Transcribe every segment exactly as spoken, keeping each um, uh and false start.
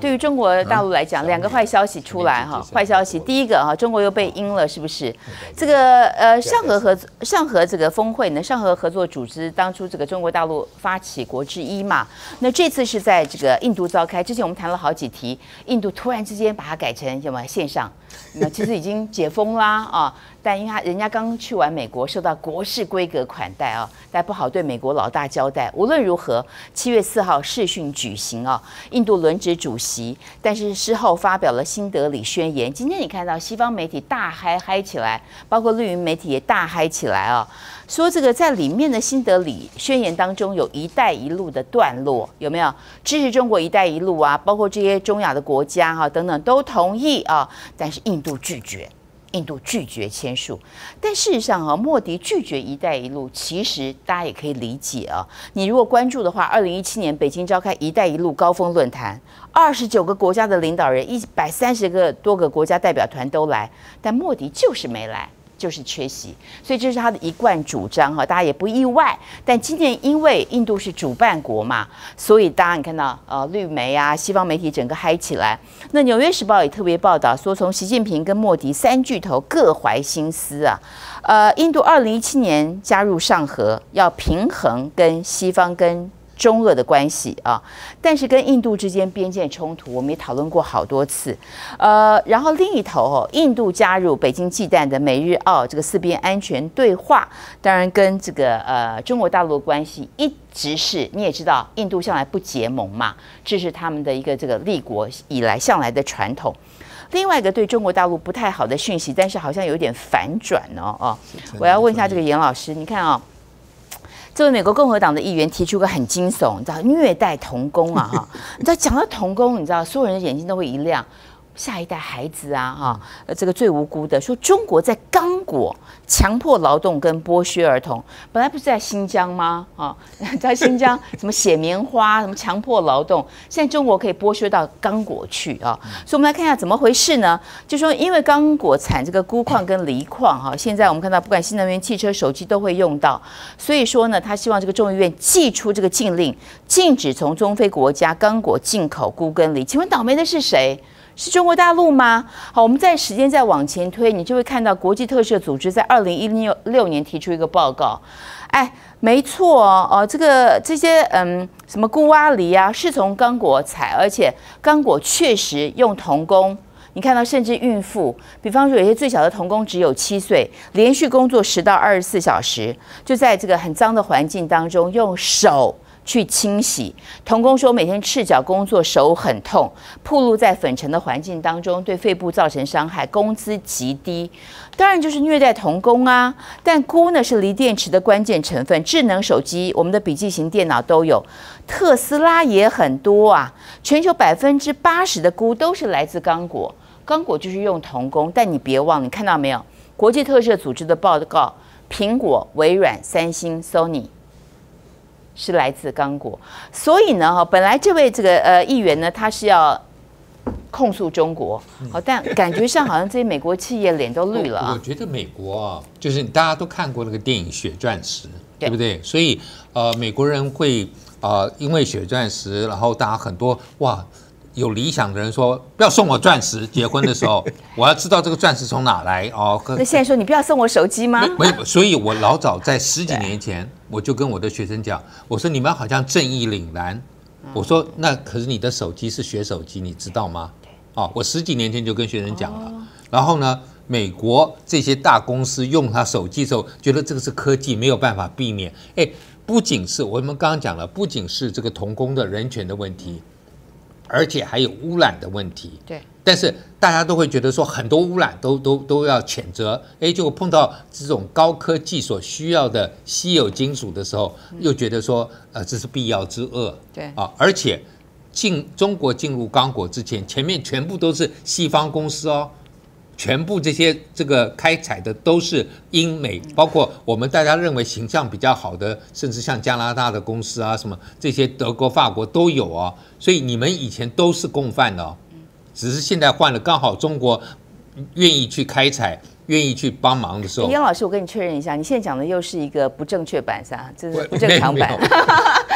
对于中国大陆来讲，两个坏消息出来哈。坏消息，第一个哈，中国又被阴了，是不是？这个呃，上合合上合这个峰会呢，上合合作组织当初这个中国大陆发起国之一嘛。那这次是在这个印度召开，之前我们谈了好几题，印度突然之间把它改成什么线上，那其实已经解封啦啊。但因为他人家刚去完美国，受到国事规格款待啊，但不好对美国老大交代。无论如何，七月四号视讯举行啊，印度轮值主席，但是事后发表了新德里宣言。今天你看到西方媒体大嗨嗨起来，包括绿营媒体也大嗨起来啊，说这个在里面的新德里宣言当中有一带一路的段落，有没有支持中国一带一路啊？包括这些中亚的国家哈、啊、等等都同意啊，但是印度拒绝。印度拒绝签署，但事实上啊，莫迪拒绝“一带一路”，其实大家也可以理解啊。你如果关注的话，二零一七年北京召开“一带一路”高峰论坛，二十九个国家的领导人，一百三十个多个国家代表团都来，但莫迪就是没来。就是缺席，所以这是他的一贯主张哈，大家也不意外。但今年因为印度是主办国嘛，所以大家你看到呃绿媒啊、西方媒体整个嗨起来。那《纽约时报》也特别报道说，从习近平跟莫迪三巨头各怀心思啊。呃，印度二零一七年加入上合，要平衡跟西方跟中俄的关系啊，但是跟印度之间边界冲突，我们也讨论过好多次。呃，然后另一头哦，印度加入北京忌惮的美日澳这个四边安全对话，当然跟这个呃中国大陆的关系一直是，你也知道，印度向来不结盟嘛，这是他们的一个这个立国以来向来的传统。另外一个对中国大陆不太好的讯息，但是好像有点反转哦哦，我要问一下这个严老师，你看啊、哦。这位美国共和党的议员提出个很惊悚，你知道虐待童工啊哈，你知道讲到童工，你知道所有人的眼睛都会一亮。下一代孩子啊，哈，呃，这个最无辜的，说中国在刚果强迫劳动跟剥削儿童，本来不是在新疆吗？啊，在新疆什么写棉花，什么强迫劳动，现在中国可以剥削到刚果去啊，所以我们来看一下怎么回事呢？就说因为刚果产这个钴矿跟锂矿哈，现在我们看到不管新能源汽车、手机都会用到，所以说呢，他希望这个众议院祭出这个禁令，禁止从中非国家刚果进口钴跟锂。请问倒霉的是谁？是中国大陆吗？好，我们在时间再往前推，你就会看到国际特赦组织在二零一六年提出一个报告，哎，没错哦，哦这个这些嗯什么钴啊锂啊是从刚果采，而且刚果确实用童工。你看到，甚至孕妇，比方说有些最小的童工只有七岁，连续工作十到二十四小时，就在这个很脏的环境当中用手去清洗。童工说，每天赤脚工作，手很痛，暴露在粉尘的环境当中，对肺部造成伤害，工资极低。当然就是虐待童工啊。但钴呢是锂电池的关键成分，智能手机、我们的笔记型电脑都有，特斯拉也很多啊。全球百分之八十的钴都是来自刚果。刚果就是用童工，但你别忘了，你看到没有？国际特赦组织的报告，苹果、微软、三星、Sony 是来自刚果。所以呢，哈，本来这位这个呃议员呢，他是要控诉中国，好，但感觉上好像这些美国企业脸都绿了啊。 我觉得美国啊，就是大家都看过那个电影《血钻石》，对不对？所以呃，美国人会呃，因为血钻石，然后大家很多哇。有理想的人说不要送我钻石，结婚的时候我要知道这个钻石从哪来哦。 那现在说你不要送我手机吗？ 没有，所以我老早在十几年前我就跟我的学生讲，我说你们好像正义凛然，我说那可是你的手机是血手机，你知道吗？哦，我十几年前就跟学生讲了。然后呢，美国这些大公司用他手机的时候，觉得这个是科技，没有办法避免。哎，不仅是我们刚刚讲了，不仅是这个童工的人权的问题。而且还有污染的问题， 对， 但是大家都会觉得说很多污染都都都要谴责，哎，就碰到这种高科技所需要的稀有金属的时候，又觉得说呃这是必要之恶， 对啊，而且进中国进入刚果之前，前面全部都是西方公司哦。全部这些这个开采的都是英美，包括我们大家认为形象比较好的，甚至像加拿大的公司啊，什么这些德国、法国都有哦。所以你们以前都是共犯的哦，只是现在换了，刚好中国愿意去开采。愿意去帮忙的时候， 杨老师，我跟你确认一下，你现在讲的又是一个不正确版，是吧？这是不正常版。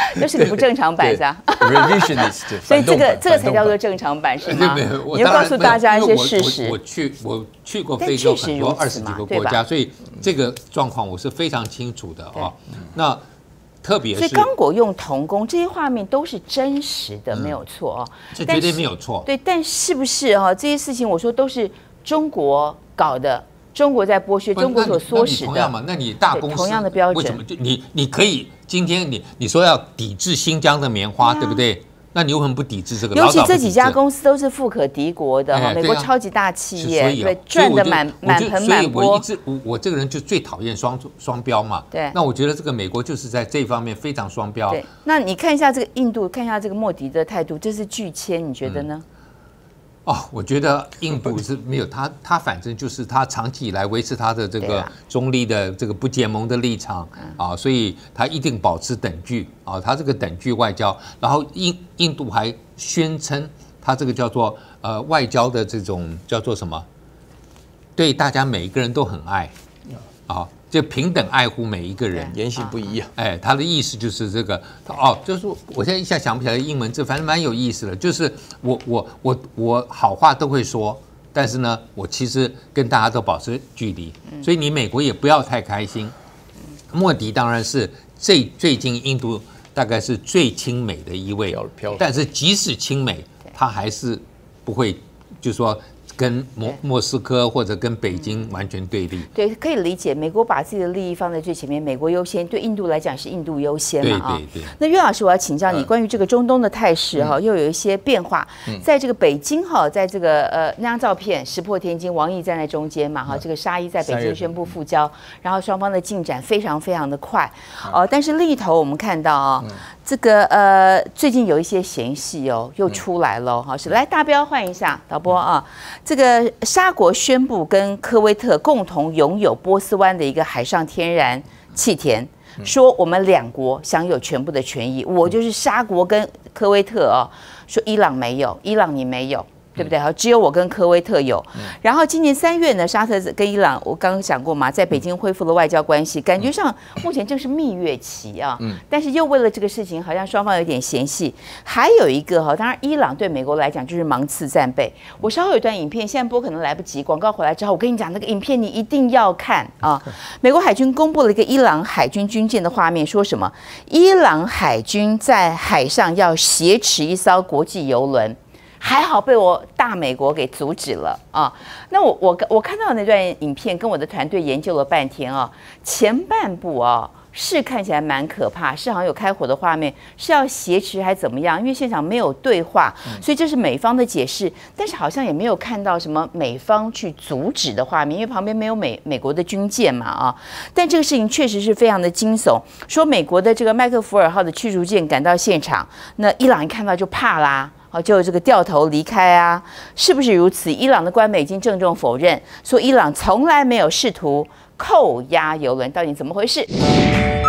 这是个不正常版，是吧 ？Revisionist， 所以这个这个才叫做正常版，是吗？你要告诉大家一些事实。 我去我去过非洲很多二十几个国家，所以这个状况我是非常清楚的啊。那特别是， 所以刚果用童工这些画面都是真实的，没有错哦。 这绝对没有错。 对，但是不是哈？这些事情我说都是中国搞的。中国在剥削，中国所唆使的。 同样嘛，那你大公司同样的标准， 为什么就你你可以今天你你说要抵制新疆的棉花，对不对？那你为什么不抵制这个？ 尤其这几家公司都是富可敌国的哈，美国超级大企业，对，赚的满满盆满钵。 所以我一直我我这个人就最讨厌双双标嘛。 对。 那我觉得这个美国就是在这方面非常双标。 对。那你看一下这个印度，看一下这个莫迪的态度，这是拒签，你觉得呢？ 哦，我觉得印度是没有他，他反正就是他长期以来维持他的这个中立的这个不结盟的立场啊，所以他一定保持等距啊，他这个等距外交，然后印印度还宣称他这个叫做呃外交的这种叫做什么，对大家每一个人都很爱啊。就平等爱护每一个人， 言行不一啊！ 哎，他的意思就是这个哦，就是我现在一下想不起来英文字，反正蛮有意思的。就是我我我我好话都会说，但是呢，我其实跟大家都保持距离，所以你美国也不要太开心。莫迪当然是最最近印度大概是最亲美的一位，但是即使亲美，他还是不会就说。跟莫莫斯科或者跟北京完全对立， 对，可以理解。美国把自己的利益放在最前面，美国优先，对印度来讲是印度优先嘛啊。 对对对。 那岳老师，我要请教你关于这个中东的态势哈，又有一些变化。在这个北京哈，在这个呃那张照片石破天惊，王毅站在中间嘛哈，这个沙伊在北京宣布复交，然后双方的进展非常非常的快哦。但是另一头我们看到啊，这个呃最近有一些嫌隙哦又出来了哈，是来大标换一下导播啊。这个沙国宣布跟科威特共同拥有波斯湾的一个海上天然气田，说我们两国享有全部的权益。我就是沙国跟科威特哦，说伊朗没有，伊朗你没有。对不对？好，只有我跟科威特有。然后今年三月呢，沙特跟伊朗，我刚刚讲过嘛，在北京恢复了外交关系，感觉上目前正是蜜月期啊。但是又为了这个事情，好像双方有点嫌隙。还有一个哈，当然伊朗对美国来讲就是芒刺在背。我稍后有一段影片，现在播可能来不及，广告回来之后，我跟你讲那个影片你一定要看啊。美国海军公布了一个伊朗海军军舰的画面，说什么？伊朗海军在海上要挟持一艘国际游轮。还好被我大美国给阻止了啊！那我我我看到那段影片，跟我的团队研究了半天啊。前半部啊是看起来蛮可怕，是好像有开火的画面，是要挟持还怎么样？因为现场没有对话，所以这是美方的解释。但是好像也没有看到什么美方去阻止的画面，因为旁边没有美美国的军舰嘛啊。但这个事情确实是非常的惊悚。说美国的这个麦克福尔号的驱逐舰赶到现场，那伊朗一看到就怕啦。好，就这个掉头离开啊，是不是如此？伊朗的官媒已经郑重否认，说伊朗从来没有试图扣押油轮，到底怎么回事？